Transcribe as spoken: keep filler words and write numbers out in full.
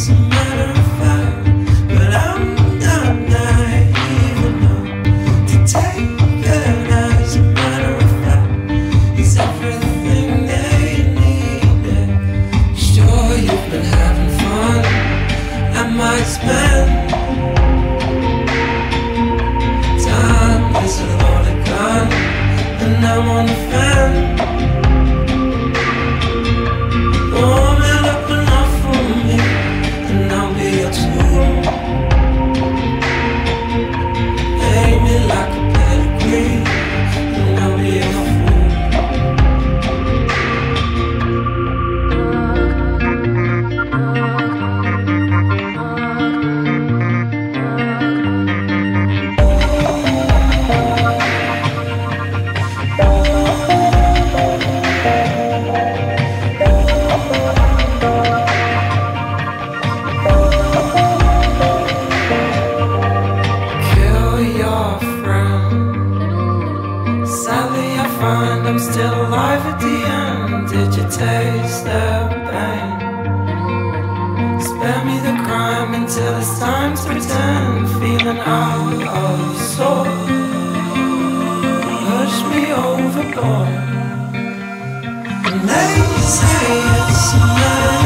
as a matter of fact. But I'm not naive enough to take it as a matter of fact. It's everything they needed. Sure, you've been having fun at my expense. Time is a loaded gun, and I'm on the fence. Warm it up enough for me, and I'll be your tool. Aim it like a pedigree, and I'll be your fool. I'm still alive at the end. Did you taste the pain? Spare me the crime until it's time to pretend. Feeling out of sorts, push me overboard. And they say it's a matter